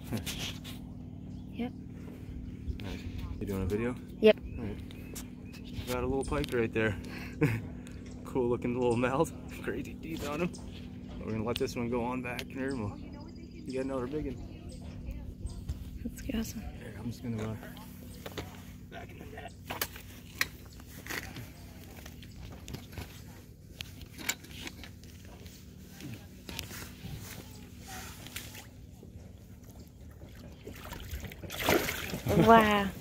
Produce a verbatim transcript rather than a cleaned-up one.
Yep. Nice. You doing a video? Yep. Right. Got a little pike right there. Cool looking little mouth. Crazy teeth on him. We're gonna let this one go on back here. We'll you got another big one. That's awesome. Here, I'm just gonna uh, back in the net. Wow.